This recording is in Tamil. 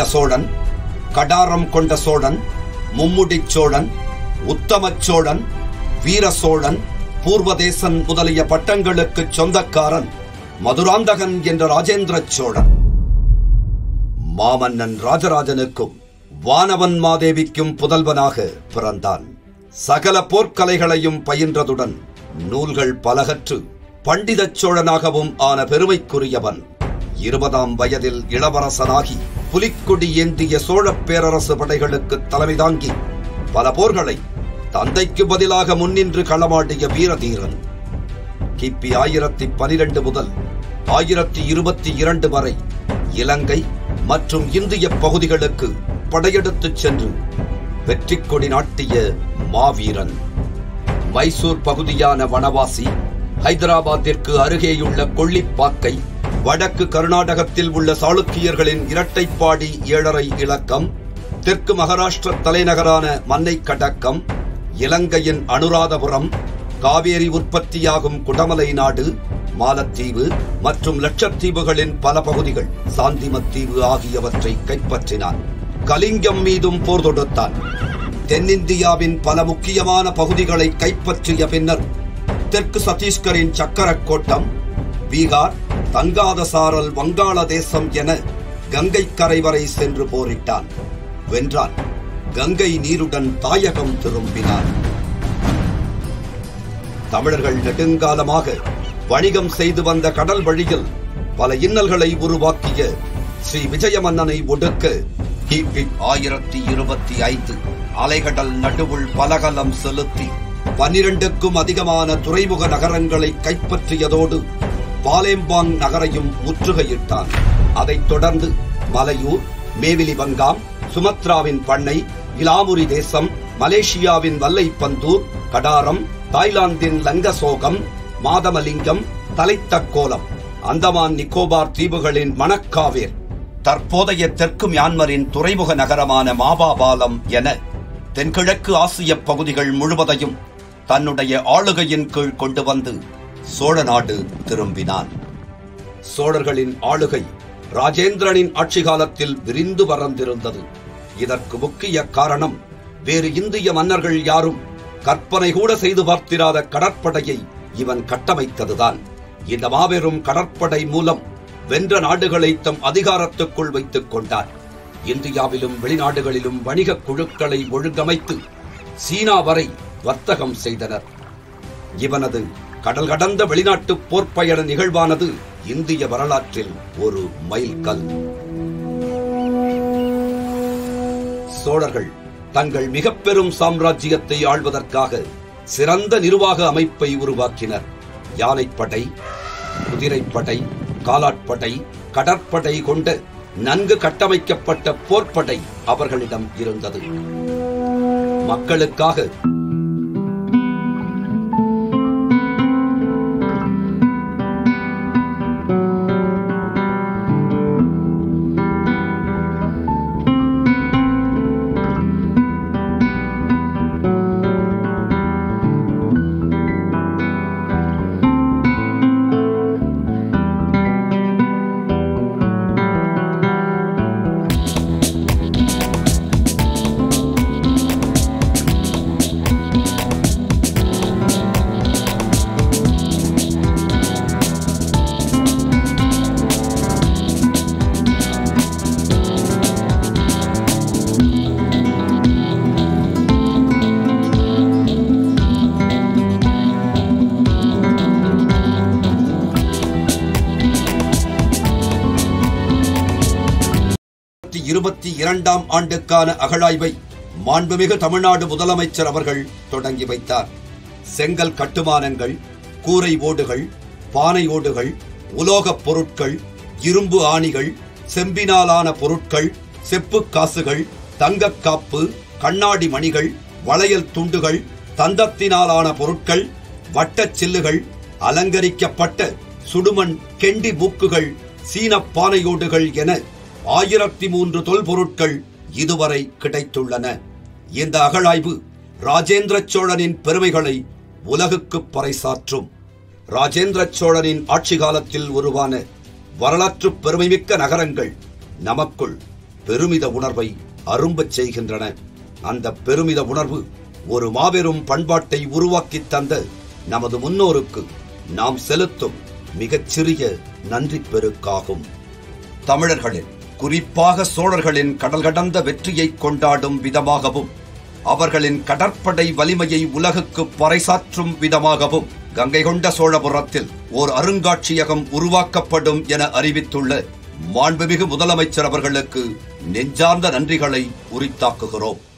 கொண்ட சோழன், கடாரம் கொண்ட சோழன், மும்முடிச் சோழன், உத்தமச் சோழன், வீர சோழன், பூர்வதேசன் முதலிய பட்டங்களுக்கு சொந்தக்காரன் மதுராந்தகன் என்ற ராஜேந்திர சோழன். மாமன்னன் ராஜராஜனுக்கும் வானவன் மாதேவிக்கும் புதல்வனாக பிறந்தான். சகல போர்க்கலைகளையும் பயின்றதுடன் நூல்கள் பலகற்று பண்டிதச் சோழனாகவும் ஆன பெருமைக்குரியவன். 20ஆம் வயதில் இளவரசனாகி புலிக்கொடி ஏந்திய சோழப் பேரரசு படைகளுக்கு தலைமை தாங்கி பல போர்களை தந்தைக்கு பதிலாக முன்னின்று களமாடிய வீரதீரன். கிபி 1012 முதல் 1022 வரை இலங்கை மற்றும் இந்திய பகுதிகளுக்கு படையெடுத்துச் சென்று வெற்றி கொடி நாட்டிய மாவீரன். மைசூர் பகுதியான வனவாசி, ஹைதராபாத்திற்கு அருகேயுள்ள கொள்ளிப்பாக்கை, வடக்கு கர்நாடகத்தில் உள்ள சாளுக்கியர்களின் இரட்டைப்பாடி 7.5 இலக்கம், தெற்கு மகாராஷ்டிர தலைநகரான மன்னை கடக்கம், இலங்கையின் அனுராதபுரம், காவேரி உற்பத்தியாகும் குடமலை நாடு, மாலத்தீவு மற்றும் லட்சத்தீவுகளின் பல பகுதிகள், சாந்திமத்தீவு ஆகியவற்றை கைப்பற்றினான். கலிங்கம் மீதும் போர் தொடுத்தான். தென்னிந்தியாவின் பல முக்கியமான பகுதிகளை கைப்பற்றிய பின்னர் தெற்கு சத்தீஸ்கரின் சக்கரக் கோட்டம், பீகார், தங்காதசாரல், வங்காளதேசம் என கங்கை கரை வரை சென்று போரிட்டான். வென்றான். கங்கை நீருடன் தாயகம் திரும்பினான். தமிழர்கள் நெடுங்காலமாக வணிகம் செய்து வந்த கடல் வழியில் பல இன்னல்களை உருவாக்கிய ஸ்ரீ விஜய மன்னனை ஒடுக்க கிபி 1025 அலைகடல் நடுவுள் பலகலம் செலுத்தி 12க்கும் அதிகமான துறைமுக நகரங்களை கைப்பற்றியதோடு பாலேம்பாங் நகரையும் முற்றுகையிட்டான். அதைத் தொடர்ந்து மலையூர், மேவிலிபங்காம், சுமத்ராவின் பண்ணை, இலாமுரி தேசம், மலேசியாவின் வல்லைப்பந்தூர், கடாரம், தாய்லாந்தின் லங்கசோகம், மாதமலிங்கம், தலைத்தக்கோலம், அந்தமான் நிக்கோபார் தீவுகளின் மணக்காவேர், தற்போதைய தெற்கு மியான்மரின் துறைமுக நகரமான மாபாபாலம் என தென்கிழக்கு ஆசிய பகுதிகள் முழுவதையும் தன்னுடைய ஆளுகையின் கீழ் கொண்டு வந்து சோழ நாடு திரும்பினான். சோழர்களின் ஆளுகை ராஜேந்திரனின் ஆட்சி காலத்தில் விரிந்து பறந்திருந்தது. இதற்கு முக்கிய காரணம் வேறு இந்திய மன்னர்கள் யாரும் கற்பனை கூட செய்து பார்த்திராத கடற்படையை இவன் கட்டமைத்ததுதான். இந்த மாபெரும் கடற்படை மூலம் வென்ற நாடுகளை தம் அதிகாரத்துக்குள் வைத்துக் கொண்டார். இந்தியாவிலும் வெளிநாடுகளிலும் வணிக குழுக்களை ஒழுங்கமைத்து சீனா வரை வர்த்தகம் செய்தனர். இவனது கடல் கடந்த வெளிநாட்டு போர்ப்பயண நிகழ்வானது இந்திய வரலாற்றில் ஒரு மைல்கல். சோழர்கள் தங்கள் மிக பெரும் சாம்ராஜ்யத்தை ஆள்வதற்காக சிறந்த நிர்வாக அமைப்பை உருவாக்கினர். யானைப்படை, குதிரைப்படை, காலாட்படை, கடற்படை கொண்ட நன்கு கட்டமைக்கப்பட்ட போர்ப்படை அவர்களிடம் இருந்தது. மக்களுக்காக இரண்டாம் ஆண்டுக்கான அகழாய்வை மாண்புமிகு தமிழ்நாடு முதலமைச்சர் அவர்கள் தொடங்கி வைத்தார். செங்கல் கட்டுமானங்கள், கூரை ஓடுகள், பானை ஓடுகள், உலோகப் பொருட்கள், இரும்பு ஆணிகள், செம்பினாலான பொருட்கள், செப்பு காசுகள், தங்கக் காப்பு, கண்ணாடி மணிகள், வளையல் துண்டுகள், தந்தத்தினாலான பொருட்கள், வட்டச் சில்லுகள், அலங்கரிக்கப்பட்ட சுடுமண் கெண்டி மூக்குகள், சீன பானையோடுகள் என 1003 தொல்பொருட்கள் இதுவரை கிடைத்துள்ளன. இந்த அகழாய்வு ராஜேந்திர சோழனின் பெருமைகளை உலகுக்கு பறைசாற்றும். ராஜேந்திர சோழனின் ஆட்சி காலத்தில் உருவான வரலாற்று பெருமைமிக்க நகரங்கள் நமக்குள் பெருமித உணர்வை அரும்பச் செய்கின்றன. அந்த பெருமித உணர்வு ஒரு மாபெரும் பண்பாட்டை உருவாக்கித் தந்த நமது முன்னோருக்கு நாம் செலுத்தும் மிகச்சிறிய நன்றி பெருக்காகும். தமிழர்களின், குறிப்பாக சோழர்களின் கடல் கடந்த வெற்றியை கொண்டாடும் விதமாகவும் அவர்களின் கடற்படை வலிமையை உலகுக்கு பறைசாற்றும் விதமாகவும் கங்கை கொண்ட சோழபுரத்தில் ஓர் அருங்காட்சியகம் உருவாக்கப்படும் என அறிவித்துள்ள மாண்புமிகு முதலமைச்சர் அவர்களுக்கு நெஞ்சார்ந்த நன்றிகளை உரித்தாக்குகிறோம்.